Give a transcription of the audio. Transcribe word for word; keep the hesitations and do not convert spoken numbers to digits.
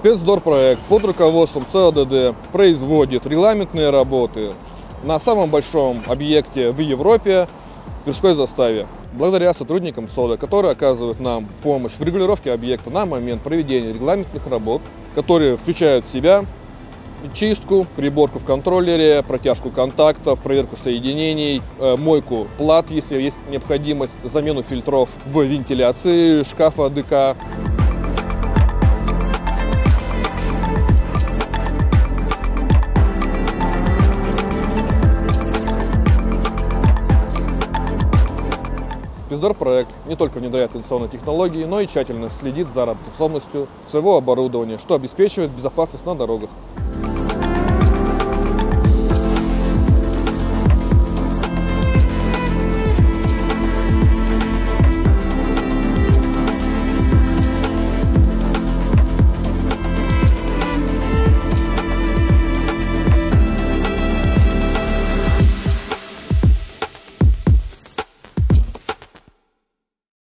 Спецдорпроект под руководством Цэ О Дэ Дэ производит регламентные работы на самом большом объекте в Европе, в Тверской заставе. Благодаря сотрудникам ЦОДА, которые оказывают нам помощь в регулировке объекта на момент проведения регламентных работ, которые включают в себя чистку, приборку в контроллере, протяжку контактов, проверку соединений, мойку плат, если есть необходимость, замену фильтров в вентиляции шкафа Дэ Ка. Спецдорпроект не только внедряет инновационные технологии, но и тщательно следит за работоспособностью своего оборудования, что обеспечивает безопасность на дорогах.